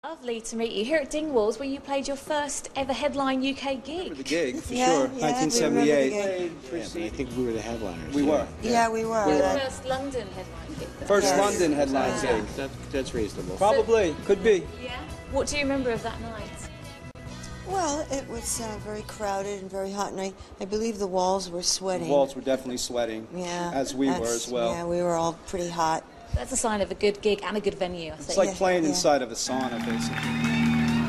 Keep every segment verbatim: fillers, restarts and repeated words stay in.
Lovely to meet you here at Dingwalls, where you played your first ever headline U K gig. The gig, for yeah, sure. Yeah, nineteen seventy-eight. Yeah, but I think we were the headliners. We were. Yeah, yeah we were. The Yeah. first London headline gig. Though. First Yes. London headline Yeah. gig. That, that's reasonable. Probably. Could be. Yeah. What do you remember of that night? Well, it was uh, very crowded and very hot, and I, I believe the walls were sweating. The walls were definitely sweating. Yeah. As we were that's- as well. Yeah, we were all pretty hot. That's a sign of a good gig and a good venue, I It's think. like Yeah, playing yeah. inside of a sauna, basically.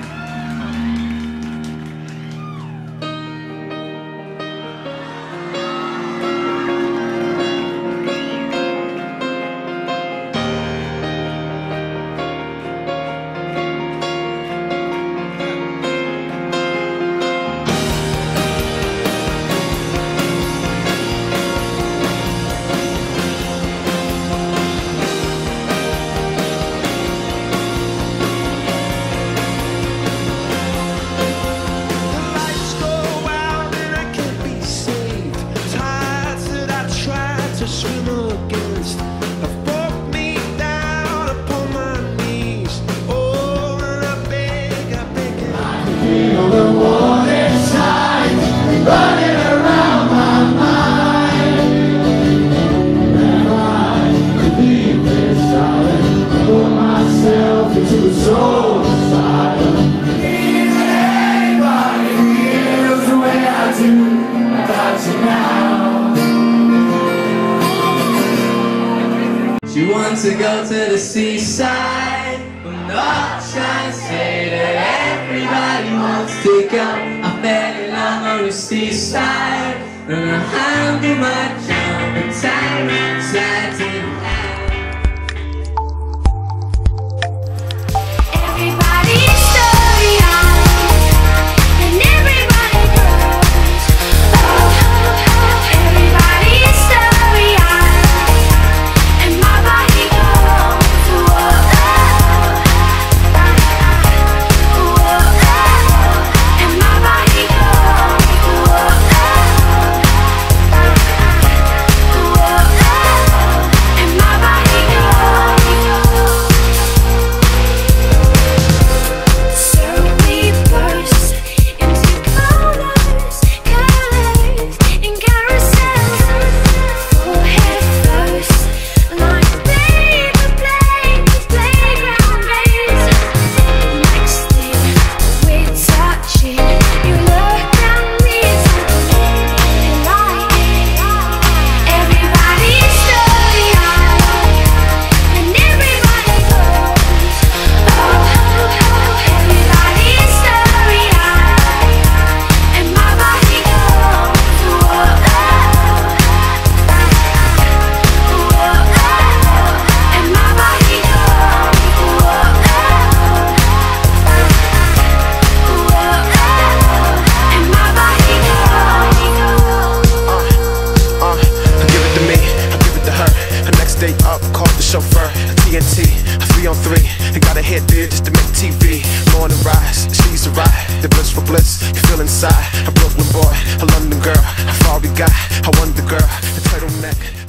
To swim against have brought me down upon my knees. Oh, and I beg, I beg, I feel the warning signs running around my mind. And I leave this silence, put myself into a soul asylum. Is anybody feels the way I do about you now? She wants to go to the seaside. I'm not trying to say that everybody wants to go. I fell in love on the seaside, and I handle my jump and time slide to the Everybody's story and everybody goes. Oh, everybody's story and my body goes. Whoa, whoa, and my body goes. Whoa, and my body goes. So we burst into colors, colors in carousels, forehead first, like paper planes, playground games. Next thing we're touching, you look at me like everybody's story, and everybody goes. Everybody's story, and my body goes. Whoa, and my body goes. Whoa, and my body goes. Uh, uh, give it to me, I give it to her. The next day up, called the chauffeur. T N T, a three on three. I got a hit there just to make T V. Morning rise, she's a ride. The bliss for bliss, you feel inside. A Brooklyn boy, a London girl. How far we got, I wonder girl. The turtleneck.